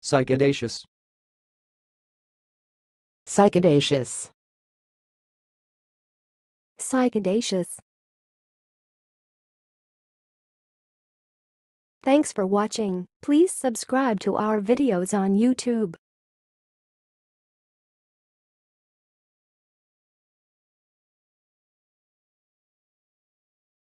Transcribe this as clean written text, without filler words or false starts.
cycadaceous, cycadaceous, cycadaceous. Thanks for watching. Please subscribe to our videos on YouTube.